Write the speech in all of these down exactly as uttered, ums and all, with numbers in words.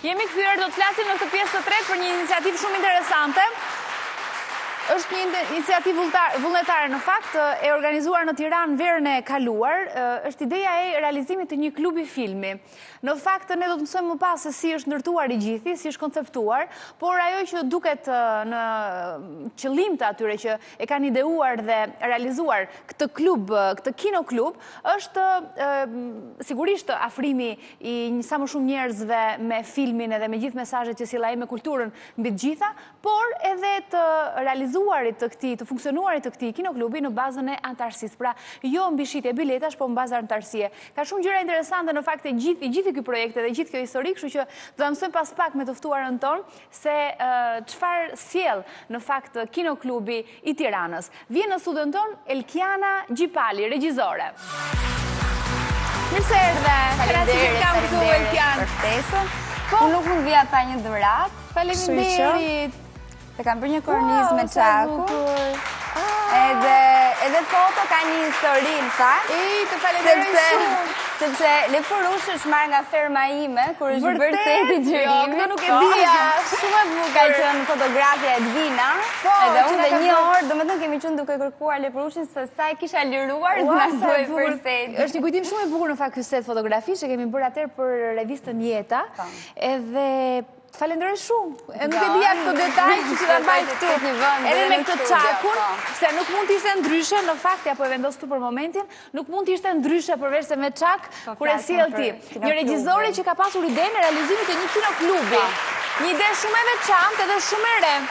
Jemi kthyer, do të flasim në këtë pjesë të tretë për një iniciativë shumë interesante. Është një iniciativë vullnetare në fakt, e organizuar në Tiranë verën e kaluar. Është ideja e realizimit të një klubi filmi. Në fakt, ne do të mësojmë më pas se si është ndërtuar i gjithi, si është konceptuar, por ajo që duket në qëllim të atyre që e kanë ideuar dhe realizuar këtë klub, këtë kino klub, është sigurisht afrimi i një sa më shumë njerëzve me filmin edhe me gjithë mesazhet që sjell ai me kulturën mbi të gjitha, por edhe të realizuarit të këtij, të funksionuarit të këtij kinoklubi në bazën e antarësisë. Pra, jo mbi shitje biletash, por në bazë antarësie. Ka shumë gjëra interesante në fakt e gjithë gjithë ky projekt dhe gjithë kjo histori, kështu që do ta mësojmë pas pak me të ftuarën tonë se çfarë sjell në fakt kinoklubi i Tiranës. Vjen në studion ton Elkiana Gjipali, regjizore. Mirë se erdhe. Faleminderit, kam këtu Elkiana. Për ftesën. Unë nuk mund vija pa një dhuratë. Faleminderit. Të kam bërë një kornizë me çaku. Edhe edhe foto ka një histori në fakt. I, të falenderoj shumë. Sepse Leporush është marrë nga ferma ime, kur është bërë seti gjyrimi. Jo, nuk e dija, shumë e bukur. Ka qenë fotografja Edvina, edhe unë dhe një orë, do me të kemi qenë duke kërkuar Lepurushin se sa e kisha liruar dhe nga bëjë për seti. Është një kujtim shumë e bukur në fakt ky set fotografi që kemi bërë atëherë për revistën Jeta, edhe falenderoj shumë. Nuk e dija këto detaj që që ta mbaj këtu. Edhe me këtë çakun, se nuk mund të ishte ndryshe, në fakt, ja po e vendos këtu për momentin, nuk mund të ishte ndryshe përveç se me çak, kur e sjell ti. Një regjizore që ka pasur idenë e realizimit të një kinoklubi. Një ide shumë e veçantë edhe shumë e re.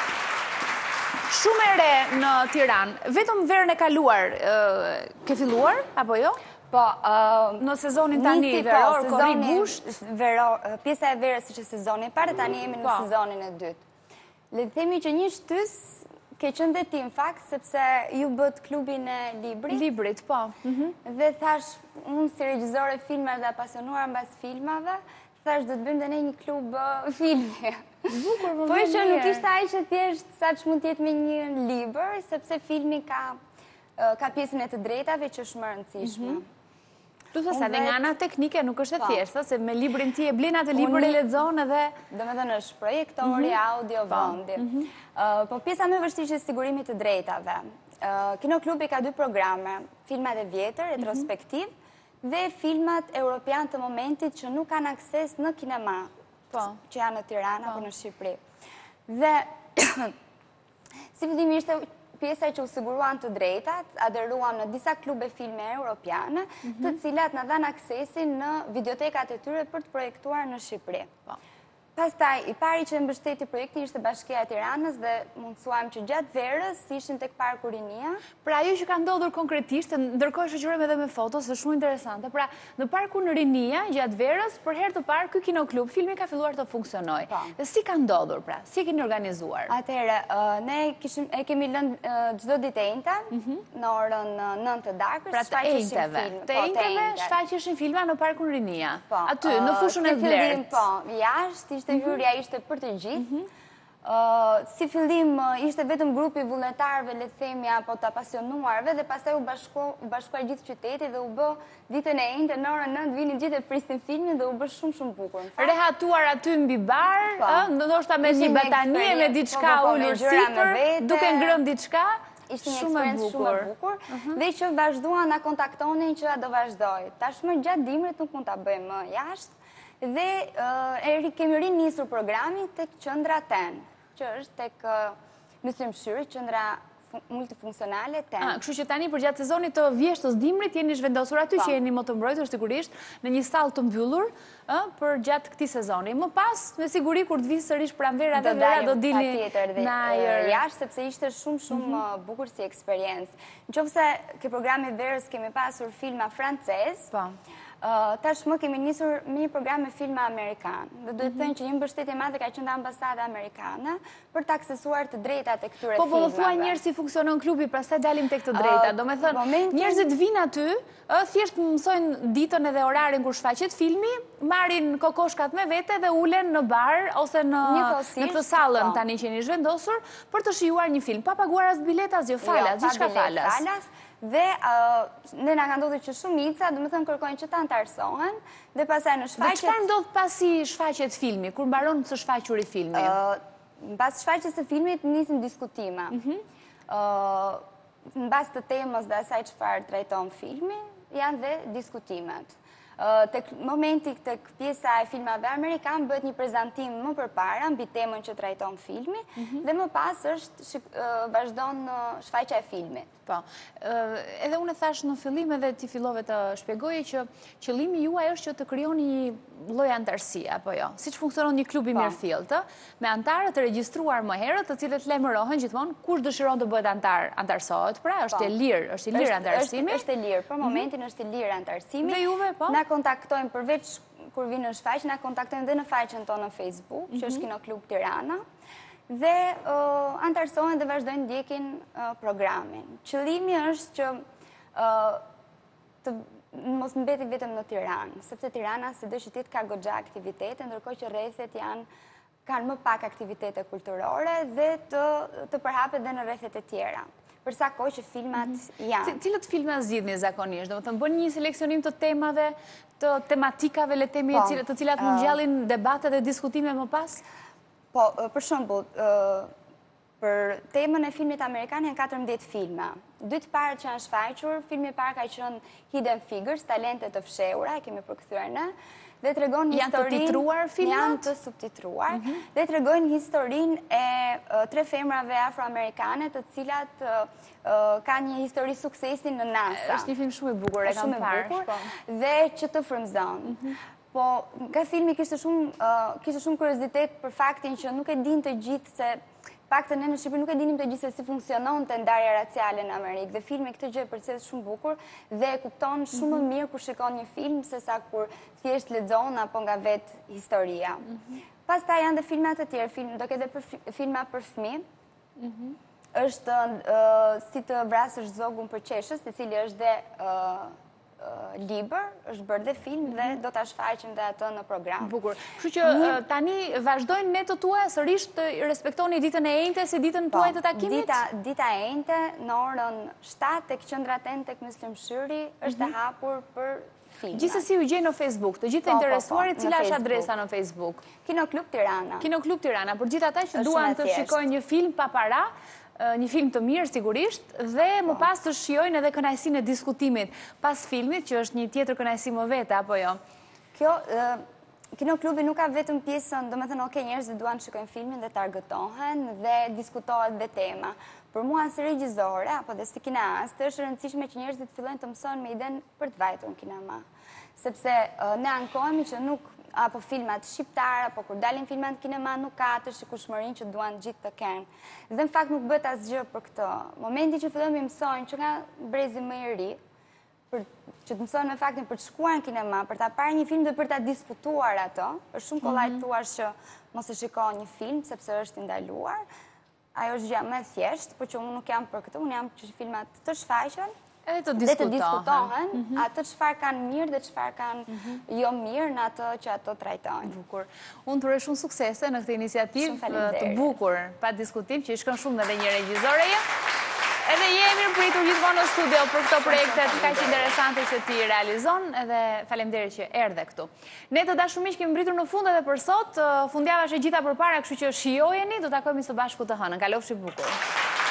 Shumë e re në Tiranë. Vetëm verën e kaluar ke filluar, apo jo? Po, në sezonin tani veror, korri gusht? Pjesa e verës që sezoni parë, tani jemi në sezonin e dytë. Le të themi që një shtys ke qenë dhe ti në fakt, sepse ju bët klubin e librit. Librit, po. Dhe thash, unë si regjizore filmave dhe apasionuar mbas filmave, thash do të bëjmë dhe ne një klub filmi. Bukur, më Po që nuk ishte ai që thjesht sa që mund tjetë me një libër, sepse filmi ka pjesën e të drejtave që është më rëndësishme. Plus pastaj edhe nga ana teknike nuk është e thjeshtë, se me librin ti e blen atë libër e lexon edhe domethënë është projektori, audio, vendi. Po pjesa më e vështirë është sigurimi të drejtave. Kinoklubi ka dy programe, filmat e vjetër, retrospektiv, dhe filmat europian të momentit që nuk kanë akses në kinema, që janë në Tiranë apo në Shqipëri. Dhe si fillim ishte pjesa që u siguruan të drejtat, aderuan në disa klube filme europiane, të cilat në dhanë aksesin në videotekat e tyre për të projektuar në Shqipëri. Pastaj, i pari që mbështeti projekti ishte Bashkia e Tiranës dhe mundësuam që gjatë verës ishin tek Parku Rinia. Pra, ajo që ka ndodhur konkretisht, ndërkohë shoqërojmë edhe me foto, është shumë interesante. Pra, në Parkun Rinia, gjatë verës, për herë të parë, ky kinoklub filmi ka filluar të funksionojë. Dhe si ka ndodhur, pra? Si e keni organizuar? Atëherë, ne e kemi lënë çdo ditë enjte, në orën nëntë të darkës, pra të enjteve. Të enjteve shfaqeshin filma në Parkun Rinia. Aty, në fushën e Vlerët. Po, jashtë ishte hyrja ishte për të gjithë. Si fillim ishte vetëm grupi vullnetarëve, le të themi, apo të apasionuarve, dhe pastaj u bashkuar gjithë qyteti dhe u bë ditën e enjte në orën nëntë vinin gjithë e prisnin filmin dhe u bë shumë shumë bukur. Rehatuar aty mbi bar, ndoshta me një batanie me diçka ulur sipër, duke ngrënë diçka. Ishte një eksperiencë shumë e bukur, dhe që vazhduan na kontaktonin që do vazhdoj. Tashmë gjatë dimrit nuk mund ta bëjmë jashtë. Dhe kemi rinisur programin tek qendra ten, që është tek Myslim Shyrë, qendra multifunksionale ten. Kështu që tani për gjatë sezonit të vjeshtës dimrit jeni zhvendosur aty që jeni më të mbrojtur sigurisht në një sallë të mbyllur për gjatë këtij sezoni. Më pas, me siguri kur të vi sërish pranvera dhe vera do dilni në ajër jashtë, sepse ishte shumë shumë bukur si eksperiencë. Nëse ke programe verës kemi pasur filma francez. Tashmë kemi nisur me një program me filma amerikan. Dhe duhet të thënë që një mbështetje e madhe ka qenë ambasada amerikane për të aksesuar të drejtat e këtyre filmave. Po po thuaj njerëz si funksionon klubi, pastaj dalim tek të drejtat. Domethënë, njerëzit vinë aty, thjesht mësojnë ditën edhe orarin kur shfaqet filmi, marrin kokoshkat me vete dhe ulen në bar ose në në këtë sallën tani që jeni zhvendosur për të shijuar një film. Pa paguar as bileta, as jo falas, gjithçka falas. Dhe ne nga ka ndodhur që shumica, do të thënë kërkojnë që ta antarësohen, dhe pastaj në shfaqjet... Dhe çfarë ndodh pasi shfaqet filmi, kur mbaron së shfaquri filmi? Pas shfaqjes së filmit nisin diskutime. Në bazë të temës dhe asaj çfarë trajton filmi, janë dhe diskutimet. Tek momenti tek pjesa e filmave amerikan bëhet një prezantim më përpara mbi temën që trajton filmi dhe më pas është vazhdon shfaqja e filmit. Po, edhe unë thash në fillim edhe ti fillove të shpjegoje që qëllimi juaj është që të krijoni një lloj antarësie apo jo, siç funksionon një klub i mirëfillt, me antarë të regjistruar më herët, të cilët lajmërohen gjithmonë kush dëshiron të bëhet antar, antarësohet, pra është e lirë, është i lirë antarësimi. Është e lirë, për momentin është i lirë antarësimi. Dhe juve, po? Na kontaktojnë përveç kur vinë në shfaqje, na kontaktojnë dhe në faqen tonë në Facebook, që është Kino Klub Tirana, dhe antarësohen dhe vazhdojnë ndjekin programin. Qëllimi është që të mos mbeti vetëm në Tiranë, sepse Tirana si do qytet ka goxha aktivitete, ndërkohë që rrethet janë kanë më pak aktivitete kulturore dhe të, të përhapet dhe në rrethet e tjera. Përsa kohë që filmat janë. Cilët filma zgjidhni zakonisht? Do të thënë bën një seleksionim të temave, të tematikave, le themi, të cilat mund ngjallin debate dhe diskutime më pas? Po, për shembull, për temën e filmit amerikan janë katërmbëdhjetë filma. Dy të parë që janë shfaqur, filmi i parë ka qenë Hidden Figures, talente të fshehura, e kemi përkthyer ne, dhe tregojnë historinë... Janë të titruar filmat? Janë të subtitruar, dhe tregojnë historinë e tre femrave afroamerikane, të cilat kanë një histori suksesi në NASA. Është një film shumë i bukur, e kam parë. Dhe që të frymëzon. Po, nga filmi kishte shumë kuriozitet për faktin që nuk e din të gjithë se paktën ne në Shqipëri nuk e dinim të gjithë se si funksionon të ndarja raciale në Amerikë. Dhe filmi këtë gjë e përcjell shumë bukur dhe e kupton shumë më mirë kur shikon një film se sa kur thjesht lexon apo nga vetë historia. Pastaj janë dhe filma të tjerë, do ketë edhe filma për fëmijë. Është si të vrasësh zogun për qeshës, i cili është dhe libër, është bërë dhe film dhe do ta shfaqim dhe atë në program. Bukur. Kështu që tani vazhdojnë netët tuaja sërish të respektoni ditën e enjte si ditën tuaj të takimit? Dita e enjte në orën shtatë tek qendra Ten tek Myslimshyri është e hapur për filma. Gjithsesi u gjej në Facebook, të gjithë të interesuarit, cila është adresa në Facebook? Kino Klub Tirana. Kino Klub Tirana, për gjithë ata që duan të shikojnë një film pa para, një film të mirë sigurisht, dhe më pas të shijojnë edhe kënaqësinë e diskutimit pas filmit, që është një tjetër kënaqësi më vete, apo jo? Kjo, Kino Klubi nuk ka vetëm pjesën, do me thënë, oke, njerëzit duan të shikojnë filmin dhe targetohen dhe diskutohet dhe tema. Për mua si regjizore, apo dhe si kineast, është rëndësishme që njerëzit fillojnë të mësojnë me idenë për të vajtur në kinema. Sepse ne ankohemi që nuk apo filmat shqiptar, apo kur dalin filmat kinema nuk ka atë shikueshmërinë që duan gjithë të kenë. Dhe në fakt nuk bëhet asgjë për këtë. Momenti që fillojmë të mësojnë që nga brezi më i ri, për që të mësojnë me faktin për të shkuar në kinema, për ta parë një film dhe për ta diskutuar atë, është shumë kollaj të thuash që mos e shikoj një film sepse është i ndaluar. Ajo është gjë më e thjeshtë, por që unë nuk jam për këtë, unë jam që filmat të shfaqen edhe të diskutohen, atë çfarë kanë mirë dhe çfarë kanë jo mirë në atë që ato trajtojnë. Bukur. Unë të uroj shumë suksese në këtë iniciativë të bukur, pa diskutim, që i shkon shumë edhe një regjizoreje. Edhe jemi mirëpritur gjithmonë në studio për këto projekte kaq interesante që ti realizon, edhe faleminderit që erdhe këtu. Ne të dashur miq kemi mbritur në fund edhe për sot, fundjava është e gjitha përpara, kështu që shijojeni, do takojmë së bashku të hënën. Kalofshi bukur.